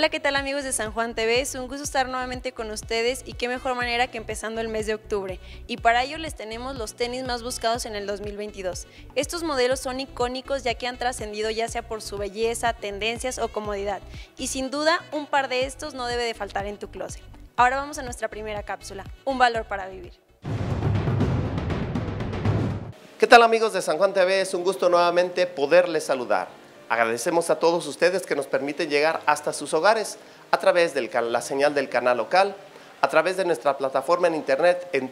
Hola, ¿qué tal amigos de San Juan TV? Es un gusto estar nuevamente con ustedes y qué mejor manera que empezando el mes de octubre. Y para ello les tenemos los tenis más buscados en el 2022. Estos modelos son icónicos ya que han trascendido ya sea por su belleza, tendencias o comodidad. Y sin duda, un par de estos no debe de faltar en tu closet. Ahora vamos a nuestra primera cápsula, un valor para vivir. ¿Qué tal amigos de San Juan TV? Es un gusto nuevamente poderles saludar. Agradecemos a todos ustedes que nos permiten llegar hasta sus hogares a través de la señal del canal local, a través de nuestra plataforma en internet en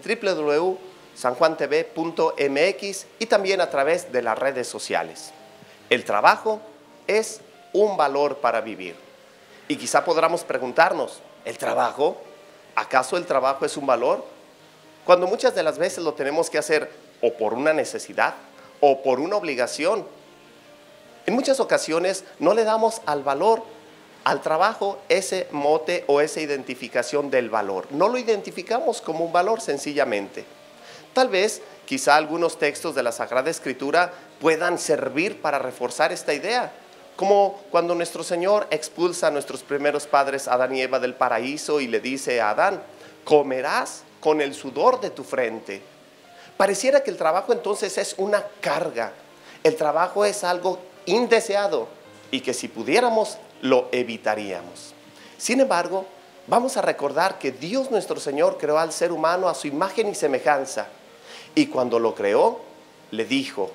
www.sanjuantv.mx y también a través de las redes sociales. El trabajo es un valor para vivir. Y quizá podamos preguntarnos, ¿el trabajo? ¿Acaso el trabajo es un valor? Cuando muchas de las veces lo tenemos que hacer o por una necesidad o por una obligación. En muchas ocasiones no le damos al valor, al trabajo, ese mote o esa identificación del valor. No lo identificamos como un valor sencillamente. Tal vez, quizá algunos textos de la Sagrada Escritura puedan servir para reforzar esta idea. Como cuando nuestro Señor expulsa a nuestros primeros padres, Adán y Eva, del paraíso y le dice a Adán, comerás con el sudor de tu frente. Pareciera que el trabajo entonces es una carga. El trabajo es algo indeseado y que si pudiéramos lo evitaríamos. Sin embargo, vamos a recordar que Dios nuestro Señor creó al ser humano a su imagen y semejanza y cuando lo creó le dijo,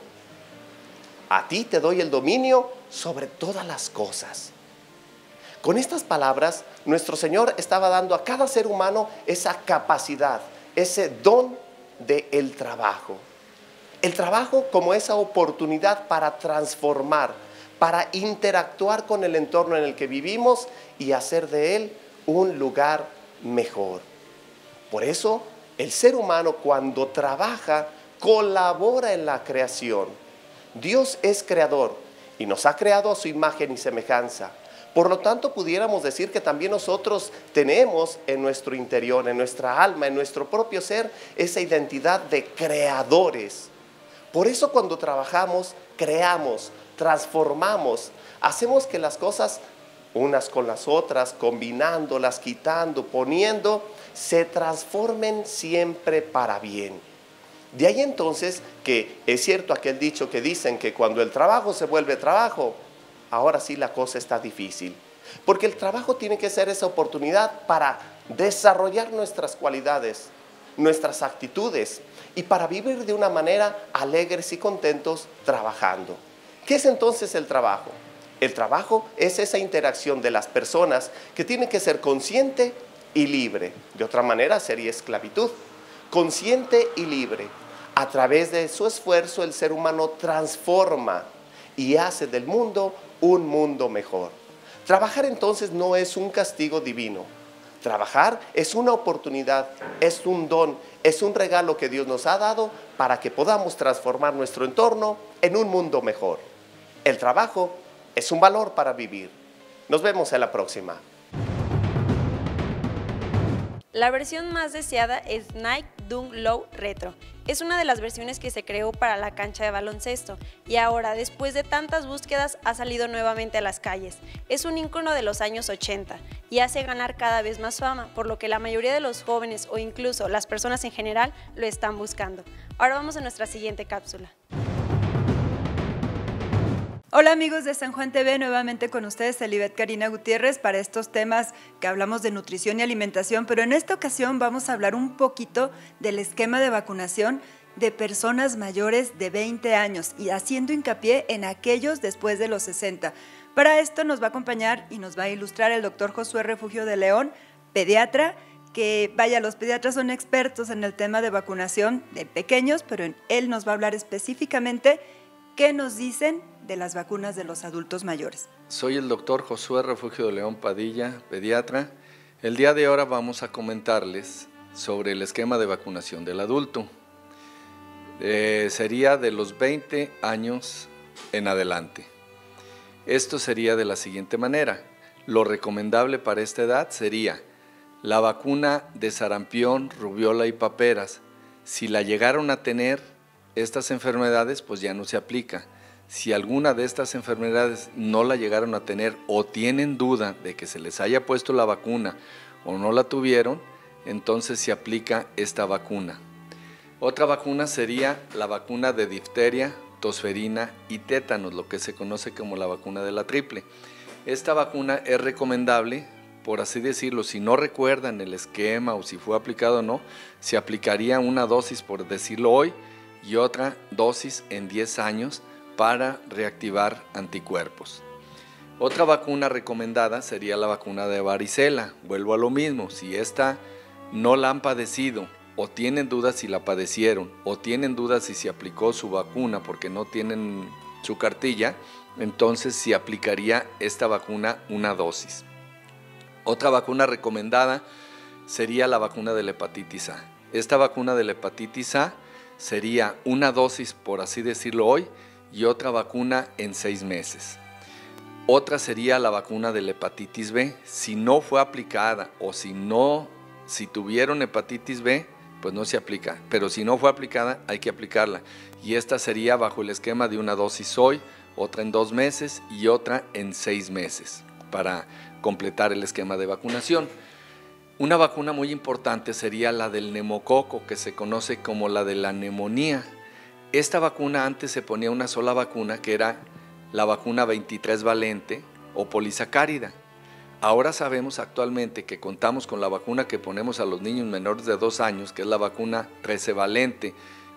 a ti te doy el dominio sobre todas las cosas. Con estas palabras, nuestro Señor estaba dando a cada ser humano esa capacidad, ese don del trabajo. El trabajo como esa oportunidad para transformar, para interactuar con el entorno en el que vivimos y hacer de él un lugar mejor. Por eso, el ser humano cuando trabaja, colabora en la creación. Dios es creador y nos ha creado a su imagen y semejanza. Por lo tanto, pudiéramos decir que también nosotros tenemos en nuestro interior, en nuestra alma, en nuestro propio ser, esa identidad de creadores. Por eso cuando trabajamos, creamos, transformamos, hacemos que las cosas, unas con las otras, combinándolas, quitando, poniendo, se transformen siempre para bien. De ahí entonces que es cierto aquel dicho que dicen que cuando el trabajo se vuelve trabajo, ahora sí la cosa está difícil. Porque el trabajo tiene que ser esa oportunidad para desarrollar nuestras cualidades, nuestras actitudes y para vivir de una manera alegres y contentos trabajando. ¿Qué es entonces el trabajo? El trabajo es esa interacción de las personas que tiene que ser consciente y libre. De otra manera sería esclavitud. Consciente y libre. A través de su esfuerzo el ser humano transforma y hace del mundo un mundo mejor. Trabajar entonces no es un castigo divino. Trabajar es una oportunidad, es un don, es un regalo que Dios nos ha dado para que podamos transformar nuestro entorno en un mundo mejor. El trabajo es un valor para vivir. Nos vemos en la próxima. La versión más deseada es Nike Dunk Low Retro. Es una de las versiones que se creó para la cancha de baloncesto y ahora, después de tantas búsquedas, ha salido nuevamente a las calles. Es un ícono de los años 80 y hace ganar cada vez más fama, por lo que la mayoría de los jóvenes o incluso las personas en general lo están buscando. Ahora vamos a nuestra siguiente cápsula. Hola amigos de San Juan TV, nuevamente con ustedes Elibet Karina Gutiérrez para estos temas que hablamos de nutrición y alimentación, pero en esta ocasión vamos a hablar un poquito del esquema de vacunación de personas mayores de 20 años y haciendo hincapié en aquellos después de los 60. Para esto nos va a acompañar y nos va a ilustrar el doctor Josué Refugio de León, pediatra, que vaya, los pediatras son expertos en el tema de vacunación de pequeños, pero él nos va a hablar específicamente qué nos dicen de las vacunas de los adultos mayores. Soy el doctor Josué Refugio de León Padilla, pediatra. El día de ahora vamos a comentarles sobre el esquema de vacunación del adulto. Sería de los 20 años en adelante. Esto sería de la siguiente manera. Lo recomendable para esta edad sería la vacuna de sarampión, rubiola y paperas. Si la llegaron a tener estas enfermedades, pues ya no se aplica. Si alguna de estas enfermedades no la llegaron a tener o tienen duda de que se les haya puesto la vacuna o no la tuvieron, entonces se aplica esta vacuna. Otra vacuna sería la vacuna de difteria, tosferina y tétanos, lo que se conoce como la vacuna de la triple. Esta vacuna es recomendable, por así decirlo, si no recuerdan el esquema o si fue aplicado o no, se aplicaría una dosis, por decirlo hoy, y otra dosis en 10 años para reactivar anticuerpos. Otra vacuna recomendada sería la vacuna de varicela. Vuelvo a lo mismo, si esta no la han padecido o tienen dudas si la padecieron o tienen dudas si se aplicó su vacuna porque no tienen su cartilla, entonces se aplicaría esta vacuna una dosis. Otra vacuna recomendada sería la vacuna de la hepatitis A. Esta vacuna de la hepatitis A sería una dosis, por así decirlo hoy, y otra vacuna en 6 meses. Otra sería la vacuna de la hepatitis B. Si no fue aplicada o si tuvieron hepatitis B, pues no se aplica, pero si no fue aplicada hay que aplicarla, y esta sería bajo el esquema de una dosis hoy, otra en 2 meses y otra en 6 meses para completar el esquema de vacunación. Una vacuna muy importante sería la del neumococo, que se conoce como la de la neumonía. Esta vacuna antes se ponía una sola vacuna, que era la vacuna 23 valente o polisacárida. Ahora sabemos actualmente que contamos con la vacuna que ponemos a los niños menores de 2 años, que es la vacuna 13 valente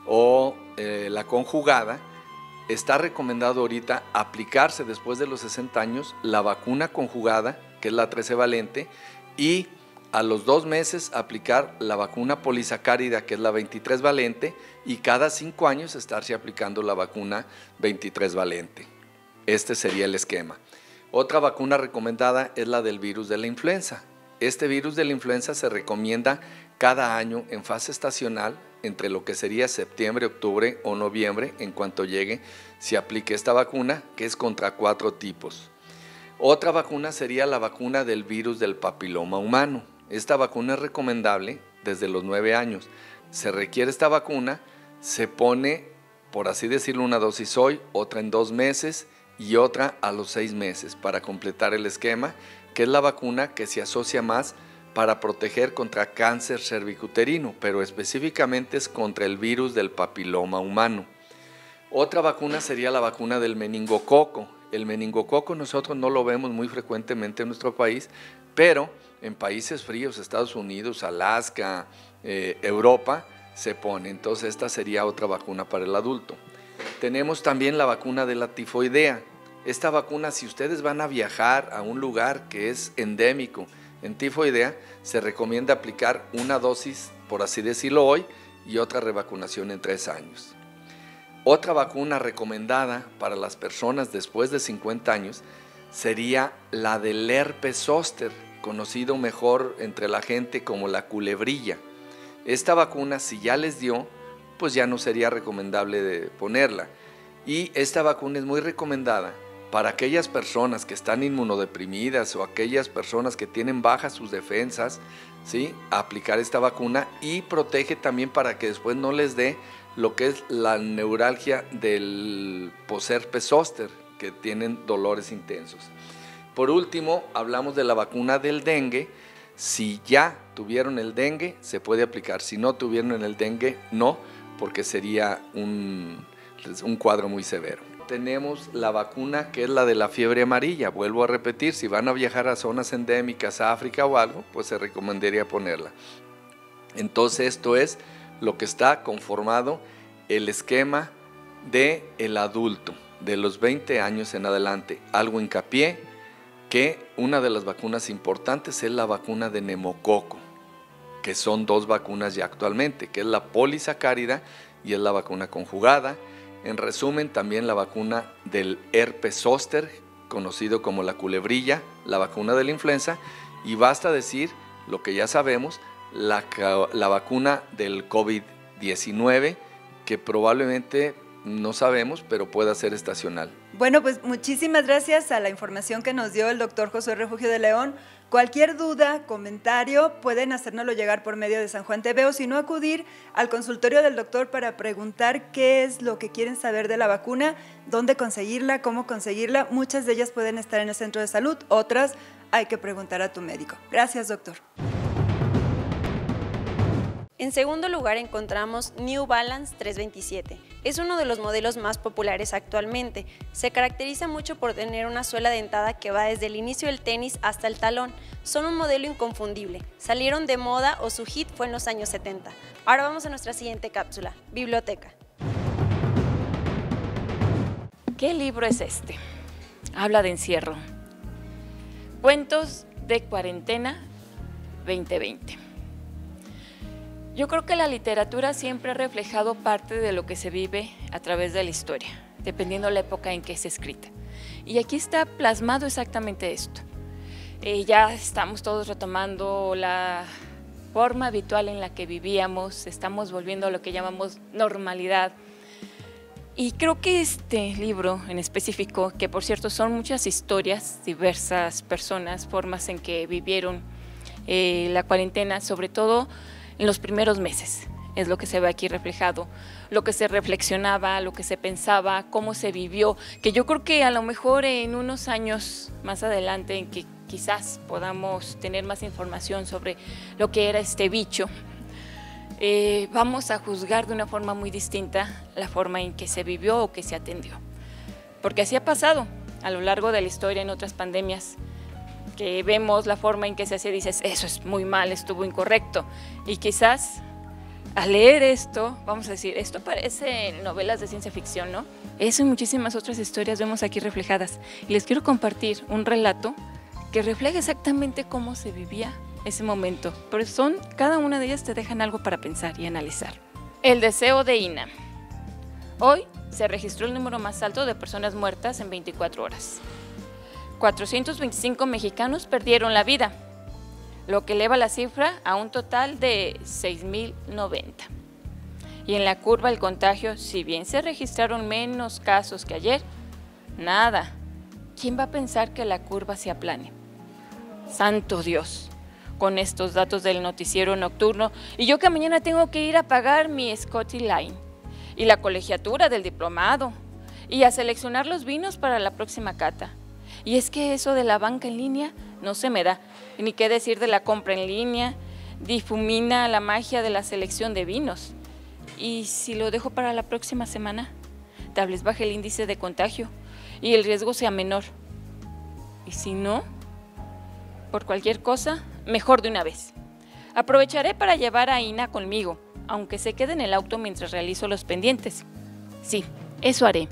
o la conjugada. Está recomendado ahorita aplicarse después de los 60 años la vacuna conjugada, que es la 13 valente, y a los 2 meses aplicar la vacuna polisacárida, que es la 23 valente, y cada 5 años estarse aplicando la vacuna 23 valente. Este sería el esquema. Otra vacuna recomendada es la del virus de la influenza. Este virus de la influenza se recomienda cada año en fase estacional, entre lo que sería septiembre, octubre o noviembre, en cuanto llegue, se aplique esta vacuna, que es contra 4 tipos. Otra vacuna sería la vacuna del virus del papiloma humano. Esta vacuna es recomendable desde los 9 años. Se requiere esta vacuna, se pone, por así decirlo, una dosis hoy, otra en 2 meses y otra a los 6 meses para completar el esquema, que es la vacuna que se asocia más para proteger contra cáncer cervicuterino, pero específicamente es contra el virus del papiloma humano. Otra vacuna sería la vacuna del meningococo. El meningococo nosotros no lo vemos muy frecuentemente en nuestro país, pero en países fríos, Estados Unidos, Alaska, Europa, se pone. Entonces esta sería otra vacuna para el adulto. Tenemos también la vacuna de la tifoidea. Esta vacuna, si ustedes van a viajar a un lugar que es endémico en tifoidea, se recomienda aplicar una dosis, por así decirlo hoy, y otra revacunación en 3 años. Otra vacuna recomendada para las personas después de 50 años sería la del herpes zóster, conocido mejor entre la gente como la culebrilla. Esta vacuna, si ya les dio, pues ya no sería recomendable de ponerla. Y esta vacuna es muy recomendada para aquellas personas que están inmunodeprimidas o aquellas personas que tienen bajas sus defensas, ¿sí? Aplicar esta vacuna, y protege también para que después no les dé lo que es la neuralgia del posherpes zóster, que tienen dolores intensos. Por último, hablamos de la vacuna del dengue. Si ya tuvieron el dengue, se puede aplicar. Si no tuvieron el dengue, no, porque sería un cuadro muy severo. Tenemos la vacuna que es la de la fiebre amarilla. Vuelvo a repetir, si van a viajar a zonas endémicas, a África o algo, pues se recomendaría ponerla. Entonces esto es lo que está conformado el esquema del adulto, de los 20 años en adelante. Algo hincapié, que una de las vacunas importantes es la vacuna de neumococo, que son 2 vacunas ya actualmente, que es la polisacárida y es la vacuna conjugada. En resumen, también la vacuna del herpes zóster, conocido como la culebrilla, la vacuna de la influenza, y basta decir lo que ya sabemos, la vacuna del COVID-19, que probablemente no sabemos, pero pueda ser estacional. Bueno, pues muchísimas gracias a la información que nos dio el doctor Josué Refugio de León. Cualquier duda, comentario, pueden hacérnoslo llegar por medio de San Juan TV o si no, acudir al consultorio del doctor para preguntar qué es lo que quieren saber de la vacuna, dónde conseguirla, cómo conseguirla. Muchas de ellas pueden estar en el centro de salud, otras hay que preguntar a tu médico. Gracias, doctor. En segundo lugar encontramos New Balance 327. Es uno de los modelos más populares actualmente. Se caracteriza mucho por tener una suela dentada que va desde el inicio del tenis hasta el talón. Son un modelo inconfundible. Salieron de moda o su hit fue en los años 70. Ahora vamos a nuestra siguiente cápsula, biblioteca. ¿Qué libro es este? Habla de encierro. Cuentos de cuarentena 2020. Yo creo que la literatura siempre ha reflejado parte de lo que se vive a través de la historia, dependiendo de la época en que es escrita. Y aquí está plasmado exactamente esto. Ya estamos todos retomando la forma habitual en la que vivíamos, estamos volviendo a lo que llamamos normalidad. Y creo que este libro en específico, que por cierto son muchas historias, diversas personas, formas en que vivieron la cuarentena, sobre todo en los primeros meses, es lo que se ve aquí reflejado, lo que se reflexionaba, lo que se pensaba, cómo se vivió, que yo creo que a lo mejor en unos años más adelante, en que quizás podamos tener más información sobre lo que era este bicho, vamos a juzgar de una forma muy distinta la forma en que se vivió o que se atendió. Porque así ha pasado a lo largo de la historia en otras pandemias, que vemos la forma en que se hace, dices, eso es muy mal, estuvo incorrecto. Y quizás al leer esto, vamos a decir, esto parece novelas de ciencia ficción, ¿no? Eso y muchísimas otras historias vemos aquí reflejadas. Y les quiero compartir un relato que refleja exactamente cómo se vivía ese momento. Pero cada una de ellas te dejan algo para pensar y analizar. El deseo de Ina. Hoy se registró el número más alto de personas muertas en 24 horas. 425 mexicanos perdieron la vida, lo que eleva la cifra a un total de 6.090. Y en la curva del contagio, si bien se registraron menos casos que ayer, nada. ¿Quién va a pensar que la curva se aplane? ¡Santo Dios! Con estos datos del noticiero nocturno, y yo que mañana tengo que ir a pagar mi Scotty Line, y la colegiatura del diplomado, y a seleccionar los vinos para la próxima cata. Y es que eso de la banca en línea no se me da, ni qué decir de la compra en línea, difumina la magia de la selección de vinos. Y si lo dejo para la próxima semana, tal vez baje el índice de contagio y el riesgo sea menor. Y si no, por cualquier cosa, mejor de una vez. Aprovecharé para llevar a Ina conmigo, aunque se quede en el auto mientras realizo los pendientes. Sí, eso haré.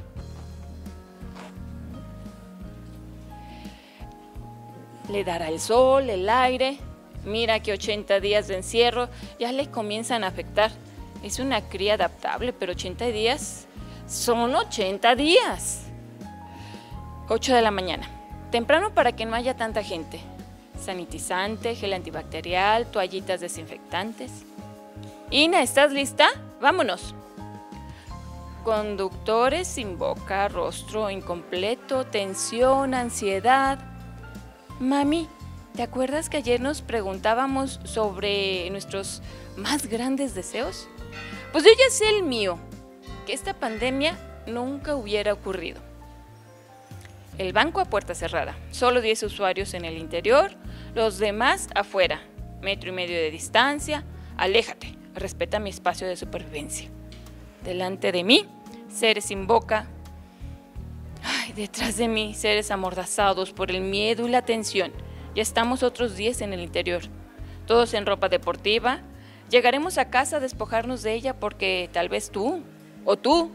Le dará el sol, el aire, mira que 80 días de encierro ya le comienzan a afectar. Es una cría adaptable, pero 80 días son 80 días. 8 de la mañana, temprano para que no haya tanta gente. Sanitizante, gel antibacterial, toallitas desinfectantes. Ina, ¿estás lista? ¡Vámonos! Conductores sin boca, rostro incompleto, tensión, ansiedad. Mami, ¿te acuerdas que ayer nos preguntábamos sobre nuestros más grandes deseos? Pues yo ya sé el mío, que esta pandemia nunca hubiera ocurrido. El banco a puerta cerrada, solo 10 usuarios en el interior, los demás afuera, 1,5 metros de distancia, aléjate, respeta mi espacio de supervivencia. Delante de mí, seres sin boca. Ay, detrás de mí, seres amordazados por el miedo y la tensión. Ya estamos otros 10 en el interior, todos en ropa deportiva. Llegaremos a casa a despojarnos de ella porque tal vez tú, o tú,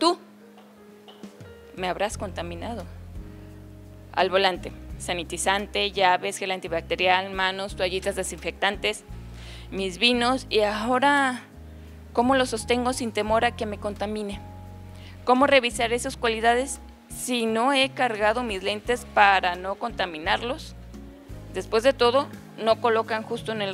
me habrás contaminado. Al volante, sanitizante, llaves, gel antibacterial, manos, toallitas desinfectantes, mis vinos y ahora, ¿cómo lo sostengo sin temor a que me contamine? ¿Cómo revisaré sus cualidades si no he cargado mis lentes para no contaminarlos? Después de todo, se colocan justo en el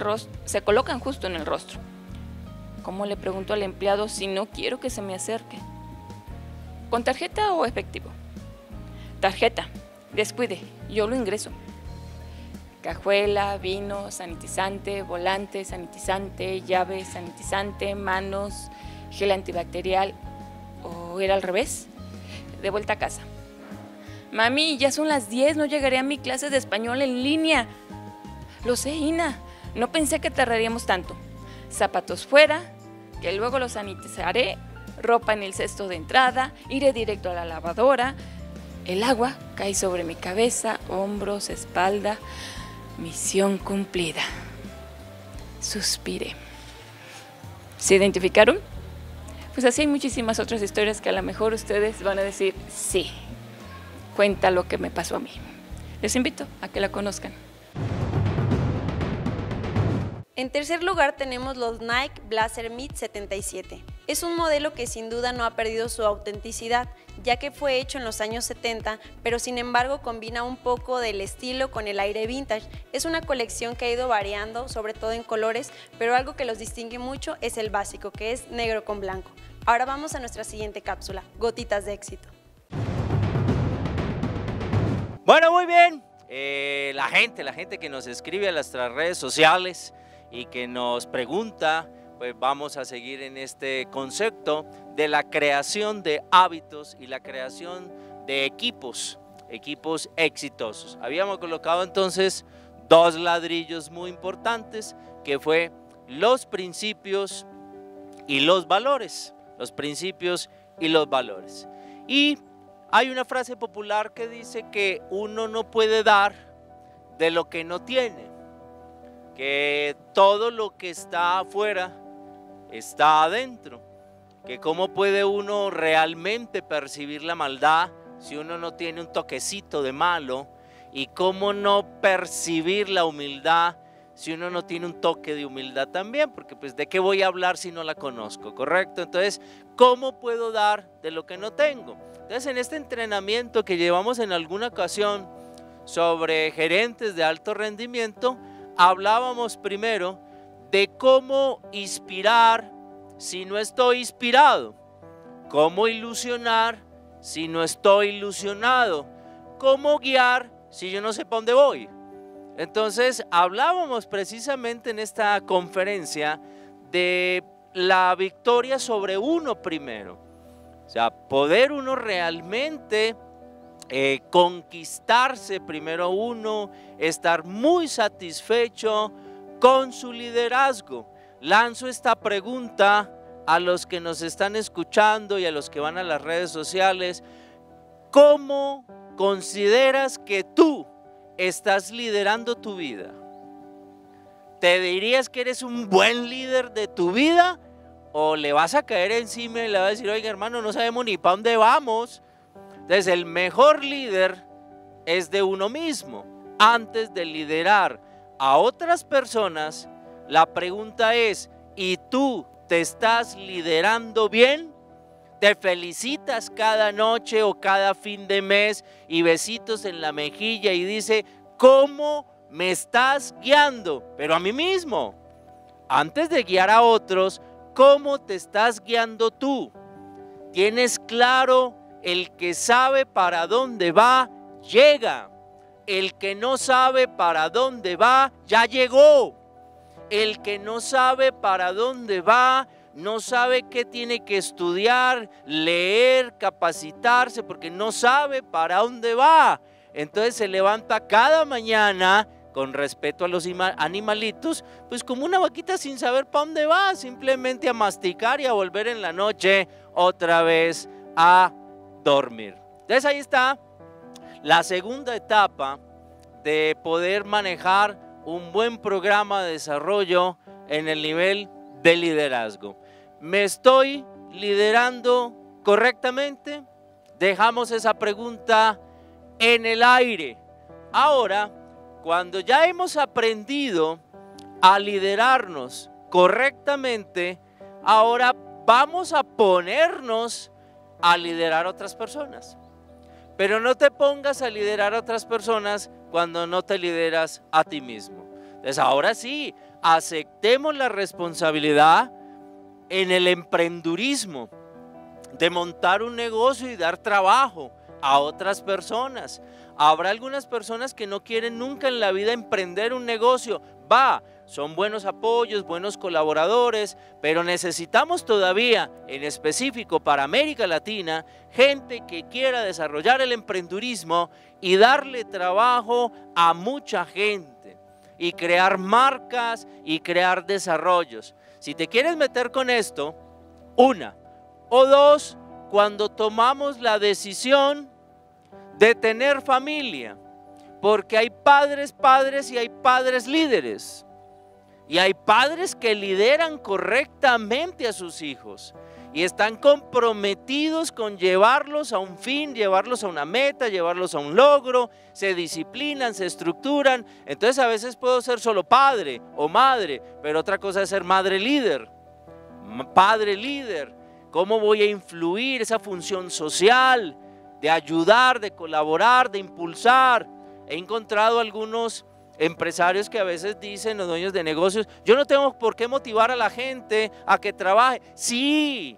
rostro. ¿Cómo le pregunto al empleado si no quiero que se me acerque? ¿Con tarjeta o efectivo? Tarjeta, descuide, yo lo ingreso. Cajuela, vino, sanitizante, volante, sanitizante, llave, sanitizante, manos, gel antibacterial. ¿O era al revés? De vuelta a casa. Mami, ya son las 10, no llegaré a mi clase de español en línea. Lo sé, Ina, no pensé que tardaríamos tanto. Zapatos fuera, que luego los sanitizaré, ropa en el cesto de entrada, iré directo a la lavadora. El agua cae sobre mi cabeza, hombros, espalda. Misión cumplida. Suspiré. ¿Se identificaron? Pues así hay muchísimas otras historias que a lo mejor ustedes van a decir, sí, cuenta lo que me pasó a mí. Les invito a que la conozcan. En tercer lugar tenemos los Nike Blazer Mid 77. Es un modelo que sin duda no ha perdido su autenticidad, ya que fue hecho en los años 70, pero sin embargo combina un poco del estilo con el aire vintage. Es una colección que ha ido variando, sobre todo en colores, pero algo que los distingue mucho es el básico, que es negro con blanco. Ahora vamos a nuestra siguiente cápsula, gotitas de éxito. Bueno, muy bien. La gente que nos escribe a nuestras redes sociales y que nos pregunta, pues vamos a seguir en este concepto de la creación de hábitos y la creación de equipos exitosos. Habíamos colocado entonces 2 ladrillos muy importantes, que fue los principios y los valores. Los principios y los valores. Y hay una frase popular que dice que uno no puede dar de lo que no tiene, que todo lo que está afuera está adentro, que cómo puede uno realmente percibir la maldad si uno no tiene un toquecito de malo, y cómo no percibir la humildad si uno no tiene un toque de humildad también, porque pues de qué voy a hablar si no la conozco, ¿correcto? Entonces, ¿cómo puedo dar de lo que no tengo? Entonces, en este entrenamiento que llevamos en alguna ocasión sobre gerentes de alto rendimiento, hablábamos primero de cómo inspirar si no estoy inspirado, cómo ilusionar si no estoy ilusionado, cómo guiar si yo no sé para dónde voy. Entonces hablábamos precisamente en esta conferencia de la victoria sobre uno primero, o sea, poder uno realmente conquistarse primero uno, estar muy satisfecho con su liderazgo. Lanzo esta pregunta a los que nos están escuchando y a los que van a las redes sociales: ¿cómo consideras que tú estás liderando tu vida? ¿Te dirías que eres un buen líder de tu vida? ¿O le vas a caer encima y le vas a decir, oiga hermano, no sabemos ni para dónde vamos? Entonces el mejor líder es de uno mismo. Antes de liderar a otras personas, la pregunta es, ¿y tú te estás liderando bien? ¿Te felicitas cada noche o cada fin de mes y besitos en la mejilla y dice, ¿cómo me estás guiando? Pero a mí mismo. Antes de guiar a otros, ¿cómo te estás guiando tú? ¿Tienes claro? El que sabe para dónde va, llega. El que no sabe para dónde va, ya llegó. El que no sabe para dónde va, no sabe qué tiene que estudiar, leer, capacitarse, porque no sabe para dónde va. Entonces se levanta cada mañana, con respeto a los animalitos, pues como una vaquita sin saber para dónde va, simplemente a masticar y a volver en la noche otra vez a dormir. Entonces ahí está la segunda etapa de poder manejar un buen programa de desarrollo en el nivel de liderazgo. ¿Me estoy liderando correctamente? Dejamos esa pregunta en el aire. Ahora, cuando ya hemos aprendido a liderarnos correctamente, ahora vamos a ponernos a liderar a otras personas. Pero no te pongas a liderar a otras personas cuando no te lideras a ti mismo. Entonces ahora sí, aceptemos la responsabilidad en el emprendurismo de montar un negocio y dar trabajo a otras personas. Habrá algunas personas que no quieren nunca en la vida emprender un negocio. Son buenos apoyos, buenos colaboradores, pero necesitamos todavía, en específico para América Latina, gente que quiera desarrollar el emprendurismo y darle trabajo a mucha gente y crear marcas y crear desarrollos. Si te quieres meter con esto, una o dos, cuando tomamos la decisión de tener familia, porque hay padres y hay padres líderes, y hay padres que lideran correctamente a sus hijos y están comprometidos con llevarlos a un fin, llevarlos a una meta, llevarlos a un logro, se disciplinan, se estructuran. Entonces a veces puedo ser solo padre o madre, pero otra cosa es ser madre líder, padre líder. ¿Cómo voy a influir esa función social de ayudar, de colaborar, de impulsar? He encontrado algunos empresarios que a veces dicen, los dueños de negocios, yo no tengo por qué motivar a la gente a que trabaje. Sí,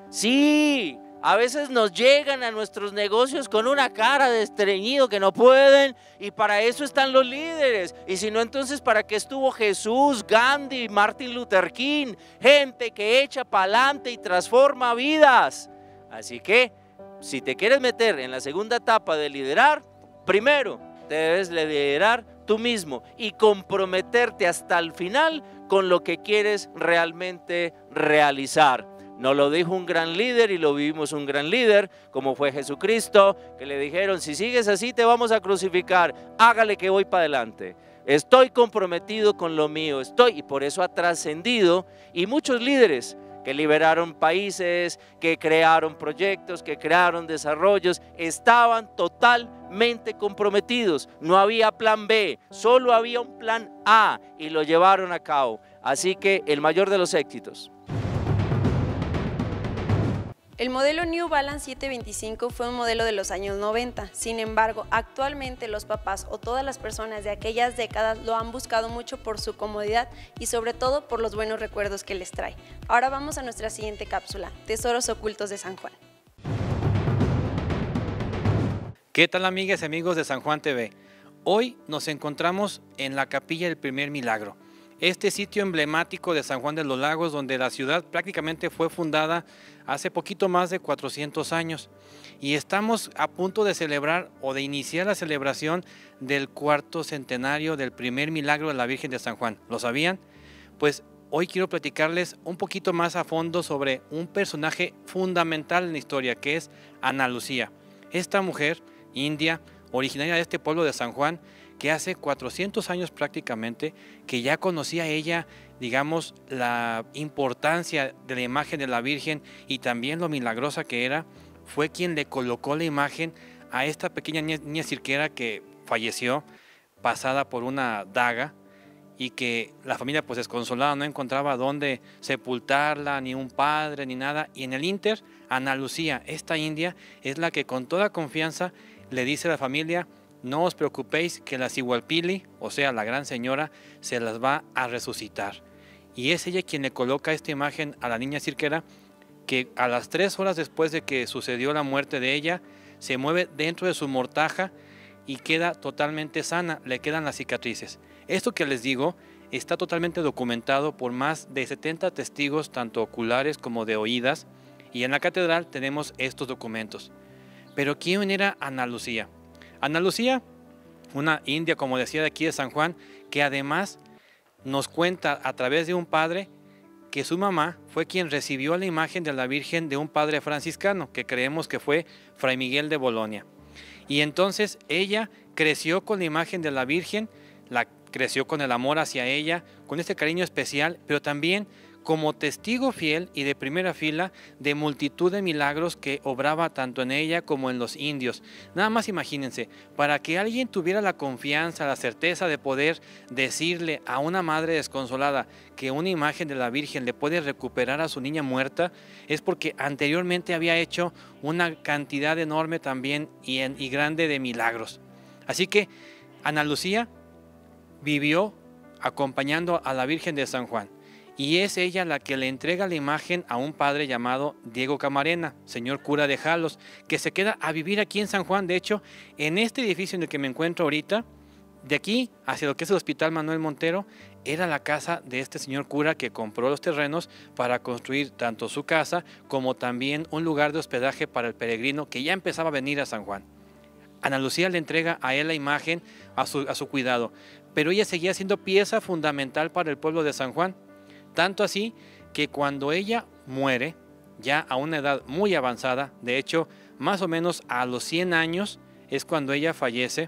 a veces nos llegan a nuestros negocios con una cara de estreñido que no pueden, y para eso están los líderes. Y si no, entonces ¿para qué estuvo Jesús, Gandhi, Martin Luther King? Gente que echa para adelante y transforma vidas. Así que si te quieres meter en la segunda etapa de liderar, primero te debes liderar tú mismo y comprometerte hasta el final con lo que quieres realmente realizar. Nos lo dijo un gran líder y lo vivimos un gran líder, como fue Jesucristo, que le dijeron, si sigues así te vamos a crucificar, hágale que voy para adelante. Estoy comprometido con lo mío, y por eso ha trascendido, y muchos líderes que liberaron países, que crearon proyectos, que crearon desarrollos, estaban totalmente comprometidos. No había plan B, solo había un plan A y lo llevaron a cabo. Así que el mayor de los éxitos. El modelo New Balance 725 fue un modelo de los años 90, sin embargo, actualmente los papás o todas las personas de aquellas décadas lo han buscado mucho por su comodidad y sobre todo por los buenos recuerdos que les trae. Ahora vamos a nuestra siguiente cápsula, Tesoros Ocultos de San Juan. ¿Qué tal, amigas y amigos de San Juan TV? Hoy nos encontramos en la Capilla del Primer Milagro, este sitio emblemático de San Juan de los Lagos, donde la ciudad prácticamente fue fundada hace poquito más de 400 años. Y estamos a punto de celebrar o de iniciar la celebración del 4º centenario del primer milagro de la Virgen de San Juan. ¿Lo sabían? Pues hoy quiero platicarles un poquito más a fondo sobre un personaje fundamental en la historia, que es Ana Lucía. Esta mujer india, originaria de este pueblo de San Juan, que hace 400 años prácticamente, que ya conocía ella, digamos, la importancia de la imagen de la Virgen y también lo milagrosa que era, fue quien le colocó la imagen a esta pequeña niña cirquera que falleció, pasada por una daga, y que la familia pues desconsolada no encontraba dónde sepultarla, ni un padre, ni nada, y en el ínter, Ana Lucía, esta india, es la que con toda confianza le dice a la familia: no os preocupéis que la Sigualpili, o sea la gran señora, se las va a resucitar. Y es ella quien le coloca esta imagen a la niña cirquera, que a las 3 horas después de que sucedió la muerte de ella, se mueve dentro de su mortaja y queda totalmente sana, le quedan las cicatrices. Esto que les digo está totalmente documentado por más de 70 testigos, tanto oculares como de oídas, y en la catedral tenemos estos documentos. Pero ¿quién era Ana Lucía? Ana Lucía, una india, como decía, de aquí de San Juan, que además nos cuenta a través de un padre que su mamá fue quien recibió la imagen de la Virgen de un padre franciscano, que creemos que fue Fray Miguel de Bolonia. Y entonces ella creció con la imagen de la Virgen, creció con el amor hacia ella, con este cariño especial, pero también como testigo fiel y de primera fila de multitud de milagros que obraba tanto en ella como en los indios. Nada más imagínense, para que alguien tuviera la confianza, la certeza de poder decirle a una madre desconsolada que una imagen de la Virgen le puede recuperar a su niña muerta, es porque anteriormente había hecho una cantidad enorme también y grande de milagros. Así que Ana Lucía vivió acompañando a la Virgen de San Juan. y es ella la que le entrega la imagen a un padre llamado Diego Camarena, señor cura de Jalos, que se queda a vivir aquí en San Juan. De hecho, en este edificio en el que me encuentro ahorita, de aquí hacia lo que es el Hospital Manuel Montero, era la casa de este señor cura que compró los terrenos para construir tanto su casa como también un lugar de hospedaje para el peregrino que ya empezaba a venir a San Juan. Ana Lucía le entrega a él la imagen a su cuidado, pero ella seguía siendo pieza fundamental para el pueblo de San Juan. Tanto así que cuando ella muere, ya a una edad muy avanzada, de hecho, más o menos a los 100 años es cuando ella fallece,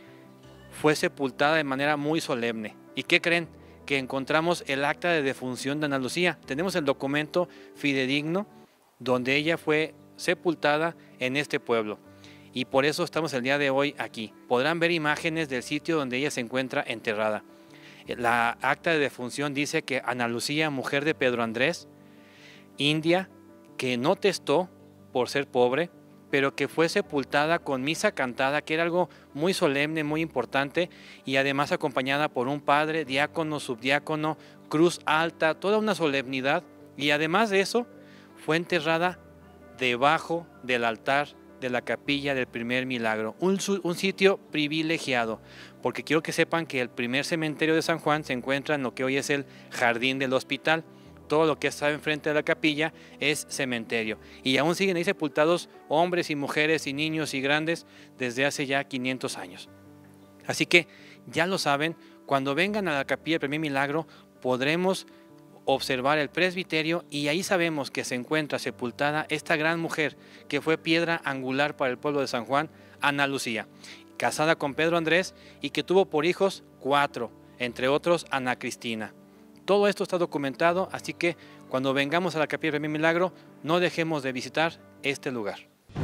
fue sepultada de manera muy solemne. ¿Y qué creen? Que encontramos el acta de defunción de Ana Lucía. Tenemos el documento fidedigno donde ella fue sepultada en este pueblo. Y por eso estamos el día de hoy aquí. Podrán ver imágenes del sitio donde ella se encuentra enterrada. La acta de defunción dice que Ana Lucía, mujer de Pedro Andrés, india, que no testó por ser pobre, pero que fue sepultada con misa cantada, que era algo muy solemne, muy importante, y además acompañada por un padre, diácono, subdiácono, cruz alta, toda una solemnidad. Y además de eso, fue enterrada debajo del altar de la capilla del Primer Milagro, un sitio privilegiado, porque quiero que sepan que el primer cementerio de San Juan se encuentra en lo que hoy es el jardín del hospital. Todo lo que está enfrente de la capilla es cementerio, y aún siguen ahí sepultados hombres y mujeres y niños y grandes desde hace ya 500 años. Así que ya lo saben, cuando vengan a la capilla del Primer Milagro podremos observar el presbiterio, y ahí sabemos que se encuentra sepultada esta gran mujer que fue piedra angular para el pueblo de San Juan, Ana Lucía, casada con Pedro Andrés y que tuvo por hijos 4, entre otros Ana Cristina. Todo esto está documentado, así que cuando vengamos a la capilla del Primer Milagro no dejemos de visitar este lugar.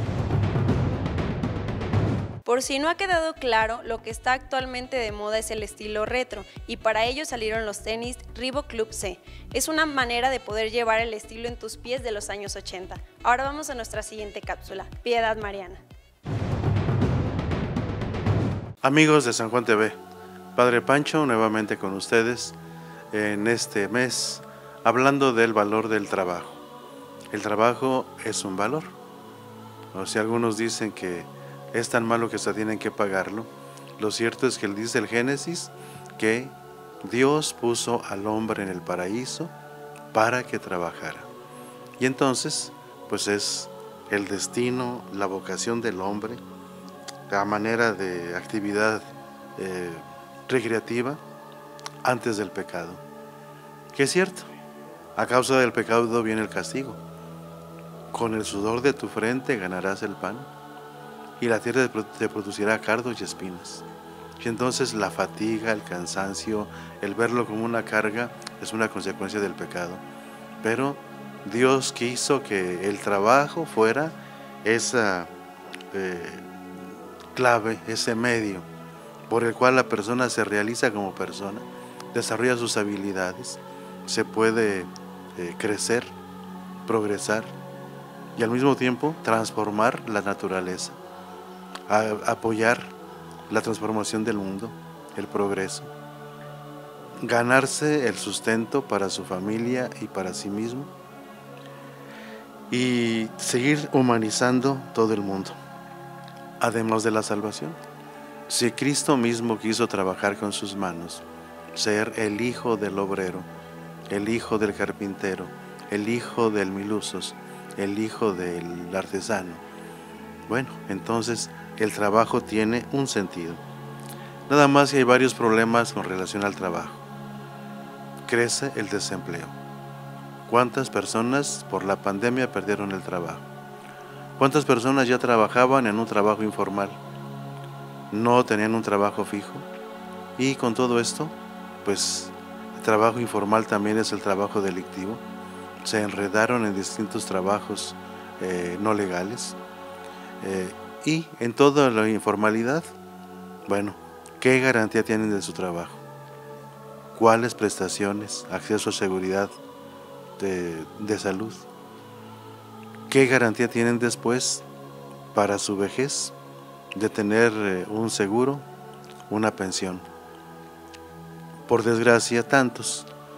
Por si no ha quedado claro, lo que está actualmente de moda es el estilo retro, y para ello salieron los tenis Reebok Club C. Es una manera de poder llevar el estilo en tus pies de los años 80. Ahora vamos a nuestra siguiente cápsula, Piedad Mariana. Amigos de San Juan TV, Padre Pancho nuevamente con ustedes en este mes, hablando del valor del trabajo. El trabajo es un valor. O si algunos dicen que es tan malo que hasta tienen que pagarlo, lo cierto es que dice el Génesis que Dios puso al hombre en el paraíso para que trabajara. Y entonces, pues es el destino, la vocación del hombre, a manera de actividad recreativa antes del pecado. Que es cierto, a causa del pecado viene el castigo. Con el sudor de tu frente ganarás el pan, y la tierra te producirá cardos y espinas. Y entonces la fatiga, el cansancio, el verlo como una carga es una consecuencia del pecado. Pero Dios quiso que el trabajo fuera esa clave, ese medio por el cual la persona se realiza como persona, desarrolla sus habilidades, se puede crecer, progresar y al mismo tiempo transformar la naturaleza, apoyar la transformación del mundo, el progreso, ganarse el sustento para su familia y para sí mismo y seguir humanizando todo el mundo, además de la salvación. Si Cristo mismo quiso trabajar con sus manos, ser el hijo del obrero, el hijo del carpintero, el hijo del milusos, el hijo del artesano, bueno, entonces el trabajo tiene un sentido. Nada más que hay varios problemas con relación al trabajo. Crece el desempleo. ¿Cuántas personas por la pandemia perdieron el trabajo? ¿Cuántas personas ya trabajaban en un trabajo informal? No tenían un trabajo fijo. Y con todo esto, pues el trabajo informal también es el trabajo delictivo. Se enredaron en distintos trabajos no legales. Y en toda la informalidad, bueno, ¿qué garantía tienen de su trabajo? ¿Cuáles prestaciones, acceso a seguridad de salud? ¿Qué garantía tienen después para su vejez de tener un seguro, una pensión? Por desgracia, tantos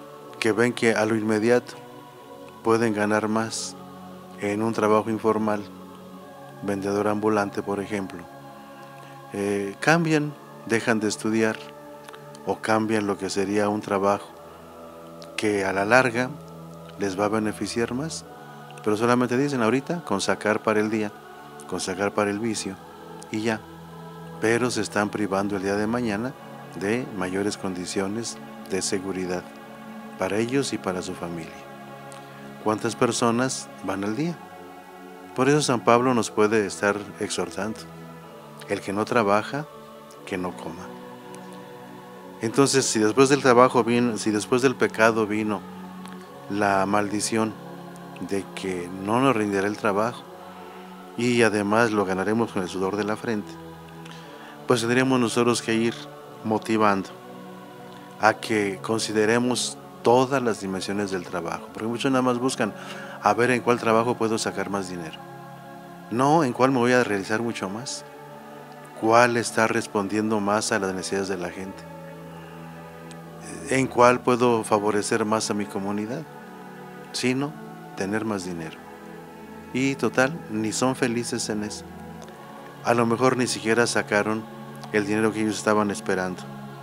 porque ven que a lo inmediato pueden ganar más en un trabajo informal, vendedor ambulante por ejemplo, cambian, dejan de estudiar o cambian lo que sería un trabajo que a la larga les va a beneficiar más, pero solamente dicen ahorita con sacar para el día, con sacar para el vicio y ya, pero se están privando el día de mañana de mayores condiciones de seguridad para ellos y para su familia. ¿Cuántas personas van al día? Por eso San Pablo nos puede estar exhortando: el que no trabaja, que no coma. Entonces, si después del trabajo vino, si después del pecado vino la maldición de que no nos rendirá el trabajo y además lo ganaremos con el sudor de la frente, pues tendríamos nosotros que ir motivando a que consideremos todas las dimensiones del trabajo, porque muchos nada más buscan a ver en cuál trabajo puedo sacar más dinero, no en cuál me voy a realizar mucho más, cuál está respondiendo más a las necesidades de la gente, en cuál puedo favorecer más a mi comunidad, sino tener más dinero. Y total, ni son felices en eso. A lo mejor ni siquiera sacaron el dinero que ellos estaban esperando.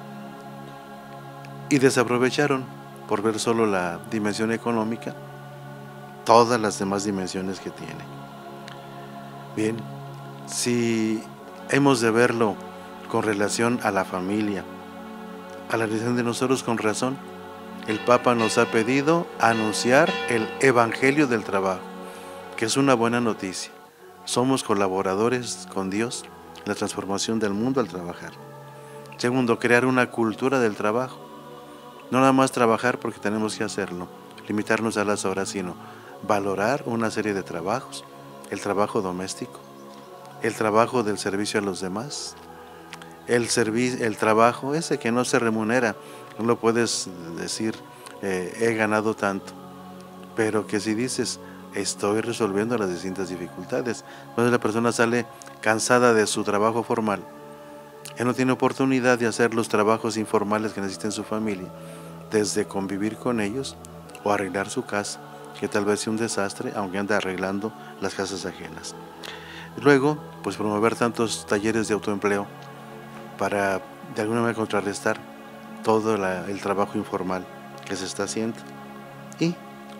Y desaprovecharon, por ver solo la dimensión económica, todas las demás dimensiones que tiene. Bien, si hemos de verlo con relación a la familia, a la relación de nosotros, con razón, el Papa nos ha pedido anunciar el Evangelio del trabajo, que es una buena noticia. Somos colaboradores con Dios en la transformación del mundo al trabajar. Segundo, crear una cultura del trabajo. No nada más trabajar porque tenemos que hacerlo, limitarnos a las horas, sino valorar una serie de trabajos: el trabajo doméstico, el trabajo del servicio a los demás, el trabajo ese que no se remunera. No lo puedes decir, he ganado tanto, pero que si dices, estoy resolviendo las distintas dificultades. Entonces la persona sale cansada de su trabajo formal, él no tiene oportunidad de hacer los trabajos informales que necesita en su familia, desde convivir con ellos o arreglar su casa, que tal vez sea un desastre, aunque anda arreglando las casas ajenas. Luego, pues promover tantos talleres de autoempleo para de alguna manera contrarrestar todo el trabajo informal que se está haciendo, y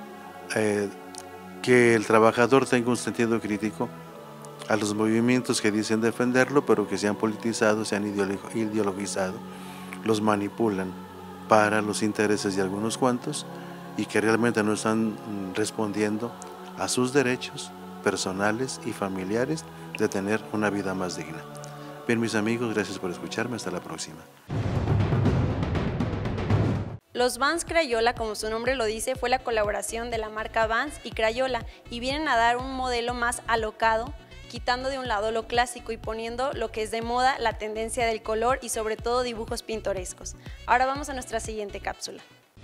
que el trabajador tenga un sentido crítico a los movimientos que dicen defenderlo, pero que se han politizado, se han ideologizado, los manipulan para los intereses de algunos cuantos y que realmente no están respondiendo a sus derechos personales y familiares de tener una vida más digna. Bien, mis amigos, gracias por escucharme. Hasta la próxima. Los Vans Crayola, como su nombre lo dice, fue la colaboración de la marca Vans y Crayola, y vienen a dar un modelo más alocado, quitando de un lado lo clásico y poniendo lo que es de moda, la tendencia del color y sobre todo dibujos pintorescos. Ahora vamos a nuestra siguiente cápsula.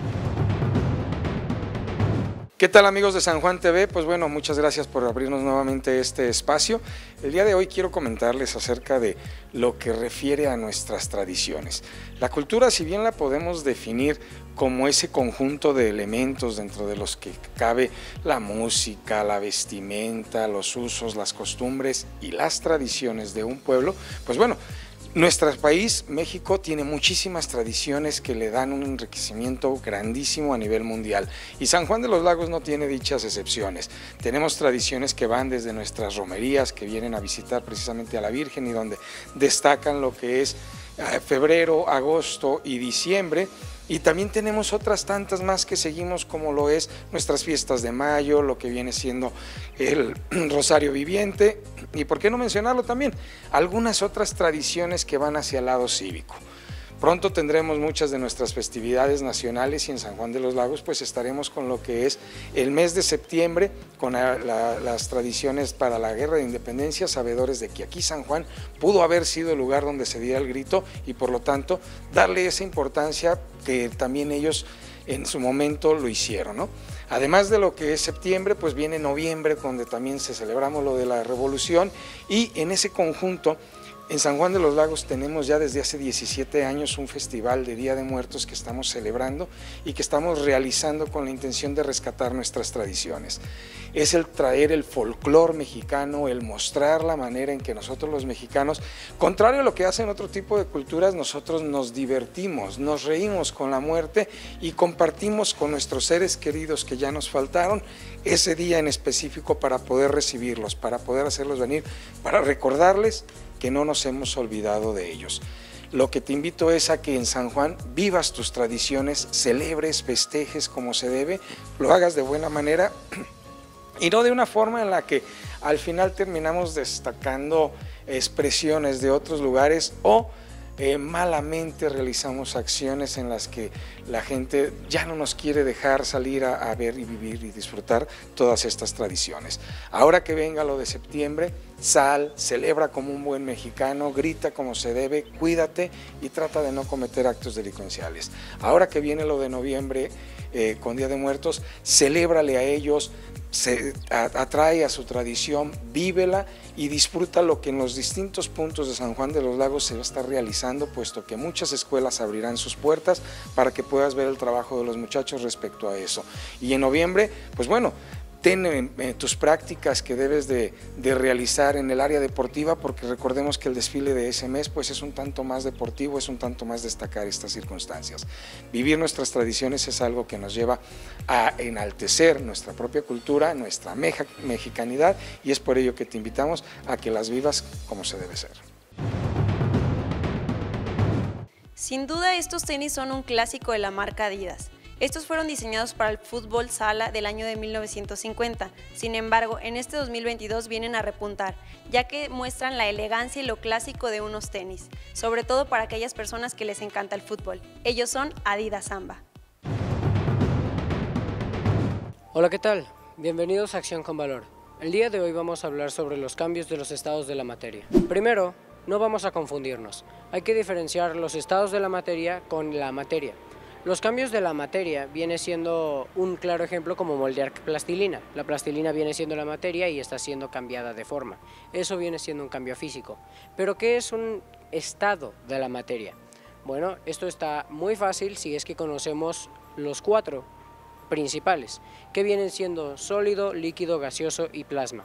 ¿Qué tal, amigos de San Juan TV? Pues bueno, muchas gracias por abrirnos nuevamente este espacio. El día de hoy quiero comentarles acerca de lo que refiere a nuestras tradiciones. La cultura, si bien la podemos definir como ese conjunto de elementos dentro de los que cabe la música, la vestimenta, los usos, las costumbres y las tradiciones de un pueblo, pues bueno, nuestro país, México, tiene muchísimas tradiciones que le dan un enriquecimiento grandísimo a nivel mundial, y San Juan de los Lagos no tiene dichas excepciones. Tenemos tradiciones que van desde nuestras romerías, que vienen a visitar precisamente a la Virgen y donde destacan lo que es febrero, agosto y diciembre. Y también tenemos otras tantas más que seguimos, como lo es nuestras fiestas de mayo, lo que viene siendo el Rosario Viviente, y por qué no mencionarlo también, algunas otras tradiciones que van hacia el lado cívico. Pronto tendremos muchas de nuestras festividades nacionales y en San Juan de los Lagos pues estaremos con lo que es el mes de septiembre, con las tradiciones para la Guerra de Independencia, sabedores de que aquí San Juan pudo haber sido el lugar donde se diera el grito y por lo tanto darle esa importancia que también ellos en su momento lo hicieron, ¿no? Además de lo que es septiembre, pues viene noviembre, donde también se celebramos lo de la Revolución, y en ese conjunto En San Juan de los Lagos tenemos ya desde hace 17 años un festival de Día de Muertos que estamos celebrando y que estamos realizando con la intención de rescatar nuestras tradiciones. Es el traer el folclor mexicano, el mostrar la manera en que nosotros los mexicanos, contrario a lo que hacen otro tipo de culturas, nosotros nos divertimos, nos reímos con la muerte y compartimos con nuestros seres queridos que ya nos faltaron ese día en específico para poder recibirlos, para poder hacerlos venir, para recordarles que no nos hemos olvidado de ellos. Lo que te invito es a que en San Juan vivas tus tradiciones, celebres, festejes como se debe, lo hagas de buena manera y no de una forma en la que al final terminamos destacando expresiones de otros lugares o malamente realizamos acciones en las que la gente ya no nos quiere dejar salir a ver y vivir y disfrutar todas estas tradiciones. Ahora que venga lo de septiembre, sal, celebra como un buen mexicano, grita como se debe, cuídate y trata de no cometer actos delincuenciales. Ahora que viene lo de noviembre con Día de Muertos, celébrale a ellos, atrae a su tradición, vívela y disfruta lo que en los distintos puntos de San Juan de los Lagos se va a estar realizando, puesto que muchas escuelas abrirán sus puertas para que puedas ver el trabajo de los muchachos respecto a eso. Y en noviembre, pues bueno, ten tus prácticas que debes de realizar en el área deportiva, porque recordemos que el desfile de ese mes pues es un tanto más deportivo, es un tanto más destacar estas circunstancias. Vivir nuestras tradiciones es algo que nos lleva a enaltecer nuestra propia cultura, nuestra mexicanidad, y es por ello que te invitamos a que las vivas como se debe ser. Sin duda estos tenis son un clásico de la marca Adidas. Estos fueron diseñados para el fútbol sala del año de 1950, sin embargo, en este 2022 vienen a repuntar, ya que muestran la elegancia y lo clásico de unos tenis, sobre todo para aquellas personas que les encanta el fútbol. Ellos son Adidas Samba. Hola, ¿qué tal? Bienvenidos a Acción con Valor. El día de hoy vamos a hablar sobre los cambios de los estados de la materia. Primero, no vamos a confundirnos, hay que diferenciar los estados de la materia con la materia. Los cambios de la materia viene siendo un claro ejemplo como moldear plastilina. La plastilina viene siendo la materia y está siendo cambiada de forma. Eso viene siendo un cambio físico. ¿Pero qué es un estado de la materia? Bueno, esto está muy fácil si es que conocemos los 4 principales, que vienen siendo sólido, líquido, gaseoso y plasma.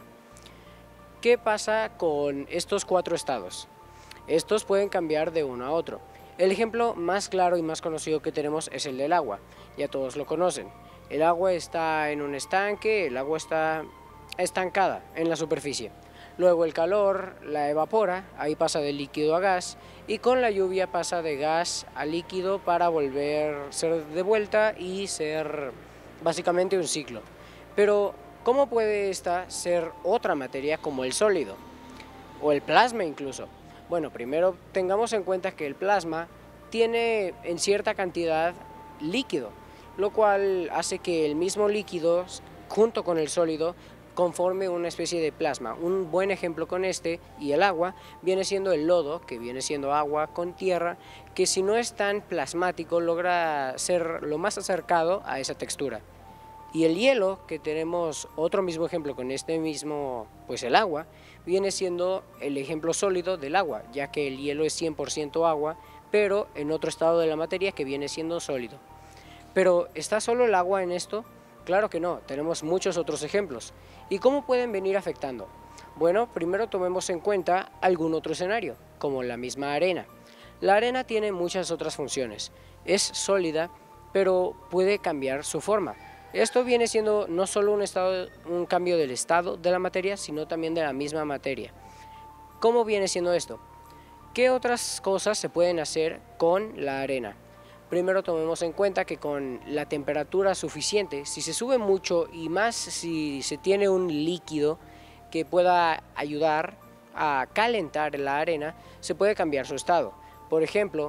¿Qué pasa con estos 4 estados? Estos pueden cambiar de uno a otro. El ejemplo más claro y más conocido que tenemos es el del agua, ya todos lo conocen. El agua está en un estanque, el agua está estancada en la superficie. Luego el calor la evapora, ahí pasa de líquido a gas, y con la lluvia pasa de gas a líquido para volver a ser de vuelta y ser básicamente un ciclo. Pero, ¿cómo puede esta ser otra materia como el sólido? O el plasma incluso. Bueno, primero tengamos en cuenta que el plasma tiene en cierta cantidad líquido, lo cual hace que el mismo líquido junto con el sólido conforme una especie de plasma. Un buen ejemplo con este y el agua viene siendo el lodo, que viene siendo agua con tierra, que si no es tan plasmático logra ser lo más acercado a esa textura. Y el hielo, que tenemos otro mismo ejemplo con este mismo, pues el agua, viene siendo el ejemplo sólido del agua, ya que el hielo es 100% agua, pero en otro estado de la materia que viene siendo sólido. Pero, ¿está solo el agua en esto? Claro que no, tenemos muchos otros ejemplos. ¿Y cómo pueden venir afectando? Bueno, primero tomemos en cuenta algún otro escenario, como la misma arena. La arena tiene muchas otras funciones. Es sólida, pero puede cambiar su forma. Esto viene siendo no solo un cambio del estado de la materia, sino también de la misma materia. ¿Cómo viene siendo esto? ¿Qué otras cosas se pueden hacer con la arena? Primero tomemos en cuenta que con la temperatura suficiente, si se sube mucho y más si se tiene un líquido que pueda ayudar a calentar la arena, se puede cambiar su estado. Por ejemplo,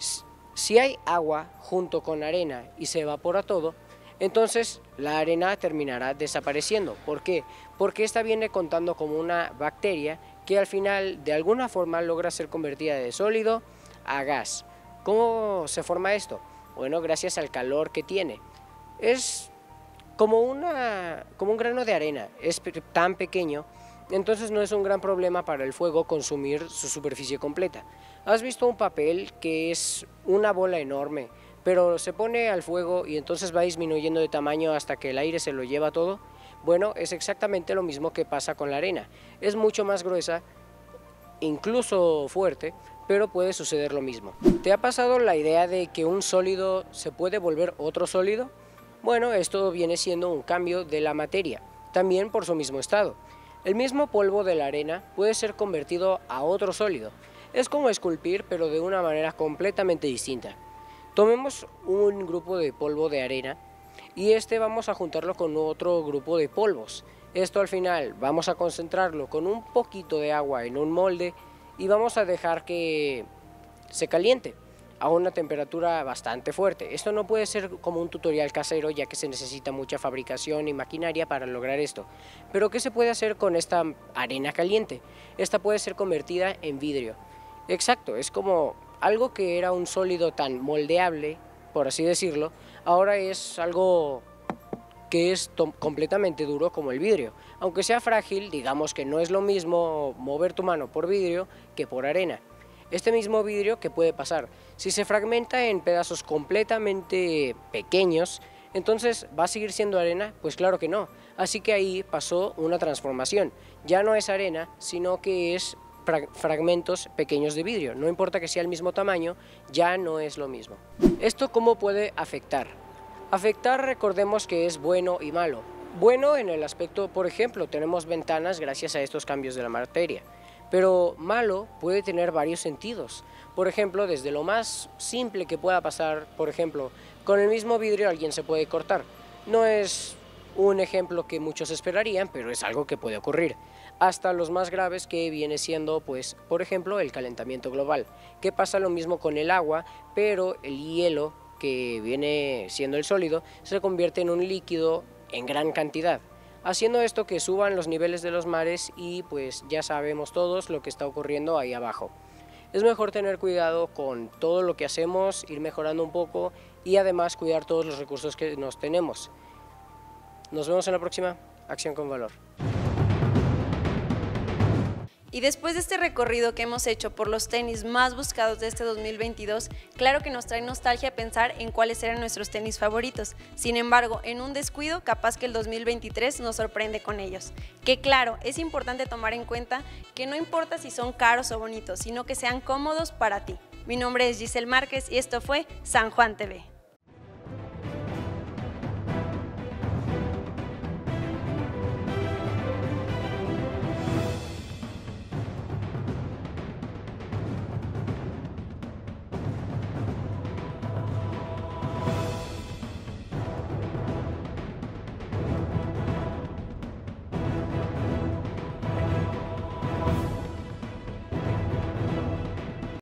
si hay agua junto con arena y se evapora todo, entonces la arena terminará desapareciendo. ¿Por qué? Porque esta viene contando como una bacteria que al final de alguna forma logra ser convertida de sólido a gas. ¿Cómo se forma esto? Bueno, gracias al calor que tiene. Es como un grano de arena, es tan pequeño entonces no es un gran problema para el fuego consumir su superficie completa. ¿Has visto un papel que es una bola enorme, pero se pone al fuego y entonces va disminuyendo de tamaño hasta que el aire se lo lleva todo? Bueno, es exactamente lo mismo que pasa con la arena. Es mucho más gruesa, incluso fuerte, pero puede suceder lo mismo. ¿Te ha pasado la idea de que un sólido se puede volver otro sólido? Bueno, esto viene siendo un cambio de la materia, también por su mismo estado. El mismo polvo de la arena puede ser convertido a otro sólido. Es como esculpir, pero de una manera completamente distinta. Tomemos un grupo de polvo de arena y vamos a juntarlo con otro grupo de polvos. Esto al final vamos a concentrarlo con un poquito de agua en un molde y vamos a dejar que se caliente a una temperatura bastante fuerte. Esto no puede ser como un tutorial casero, ya que se necesita mucha fabricación y maquinaria para lograr esto. Pero ¿qué se puede hacer con esta arena caliente? Esta puede ser convertida en vidrio. Exacto, es como algo que era un sólido tan moldeable, por así decirlo, ahora es algo que es completamente duro como el vidrio. Aunque sea frágil, digamos que no es lo mismo mover tu mano por vidrio que por arena. Este mismo vidrio, ¿qué puede pasar? Si se fragmenta en pedazos completamente pequeños, entonces ¿va a seguir siendo arena? Pues claro que no. Así que ahí pasó una transformación. Ya no es arena, sino que es fragmentos pequeños de vidrio. No importa que sea el mismo tamaño, ya no es lo mismo. ¿Esto cómo puede afectar? Afectar, recordemos que es bueno y malo. Bueno en el aspecto, por ejemplo, tenemos ventanas gracias a estos cambios de la materia. Pero malo puede tener varios sentidos. Por ejemplo, desde lo más simple que pueda pasar, por ejemplo, con el mismo vidrio alguien se puede cortar. No es un ejemplo que muchos esperarían, pero es algo que puede ocurrir. Hasta los más graves, que viene siendo, pues, por ejemplo, el calentamiento global. Que pasa lo mismo con el agua, pero el hielo, que viene siendo el sólido, se convierte en un líquido en gran cantidad, haciendo esto que suban los niveles de los mares y pues ya sabemos todos lo que está ocurriendo ahí abajo. Es mejor tener cuidado con todo lo que hacemos, ir mejorando un poco y además cuidar todos los recursos que nos tenemos. Nos vemos en la próxima Acción con Valor. Y después de este recorrido que hemos hecho por los tenis más buscados de este 2022, claro que nos trae nostalgia pensar en cuáles eran nuestros tenis favoritos. Sin embargo, en un descuido, capaz que el 2023 nos sorprende con ellos. Que claro, es importante tomar en cuenta que no importa si son caros o bonitos, sino que sean cómodos para ti. Mi nombre es Giselle Márquez y esto fue San Juan TV.